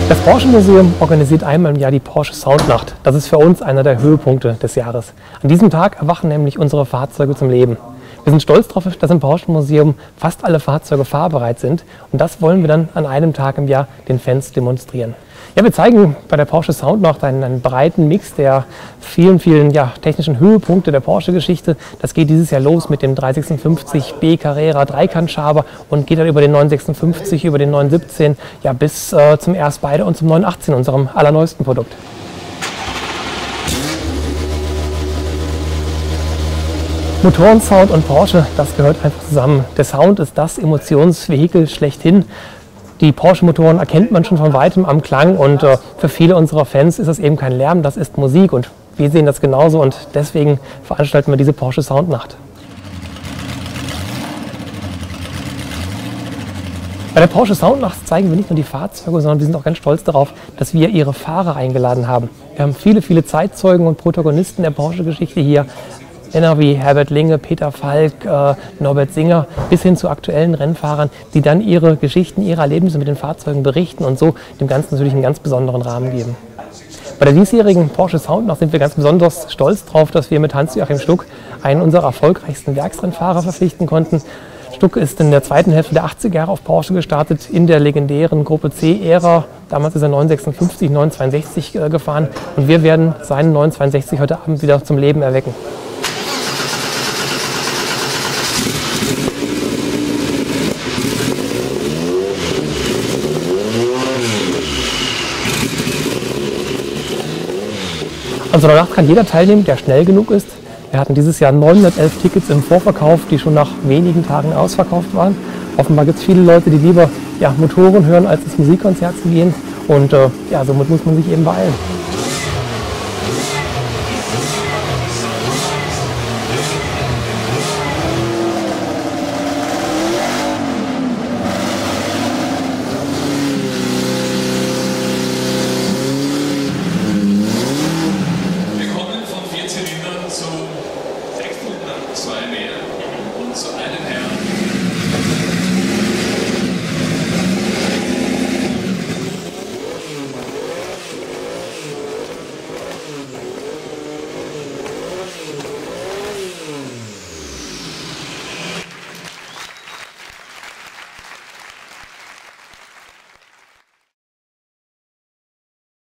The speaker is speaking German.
Das Porsche Museum organisiert einmal im Jahr die Porsche Soundnacht. Das ist für uns einer der Höhepunkte des Jahres. An diesem Tag erwachen nämlich unsere Fahrzeuge zum Leben. Wir sind stolz darauf, dass im Porsche Museum fast alle Fahrzeuge fahrbereit sind. Und das wollen wir dann an einem Tag im Jahr den Fans demonstrieren. Ja, wir zeigen bei der Porsche Soundnacht einen breiten Mix der vielen technischen Höhepunkte der Porsche-Geschichte. Das geht dieses Jahr los mit dem 356B Carrera Dreikant-Schaber und geht dann über den 956, über den 917, ja, bis zum R-Spyder und zum 918, unserem allerneuesten Produkt. Motorensound und Porsche, das gehört einfach zusammen. Der Sound ist das Emotionsvehikel schlechthin. Die Porsche-Motoren erkennt man schon von weitem am Klang und für viele unserer Fans ist das eben kein Lärm, das ist Musik und wir sehen das genauso und deswegen veranstalten wir diese Porsche Soundnacht. Bei der Porsche Soundnacht zeigen wir nicht nur die Fahrzeuge, sondern wir sind auch ganz stolz darauf, dass wir ihre Fahrer eingeladen haben. Wir haben viele Zeitzeugen und Protagonisten der Porsche-Geschichte hier. Männer wie Herbert Linge, Peter Falk, Norbert Singer bis hin zu aktuellen Rennfahrern, die dann ihre Geschichten, ihre Erlebnisse mit den Fahrzeugen berichten und so dem Ganzen natürlich einen ganz besonderen Rahmen geben. Bei der diesjährigen Porsche Soundnacht sind wir ganz besonders stolz darauf, dass wir mit Hans-Joachim Stuck einen unserer erfolgreichsten Werksrennfahrer verpflichten konnten. Stuck ist in der zweiten Hälfte der 80er Jahre auf Porsche gestartet, in der legendären Gruppe C-Ära. Damals ist er 956, 962 gefahren und wir werden seinen 962 heute Abend wieder zum Leben erwecken. An so einer Nacht kann jeder teilnehmen, der schnell genug ist. Wir hatten dieses Jahr 911 Tickets im Vorverkauf, die schon nach wenigen Tagen ausverkauft waren. Offenbar gibt es viele Leute, die lieber Motoren hören, als ins Musikkonzert zu gehen. Und somit muss man sich eben beeilen.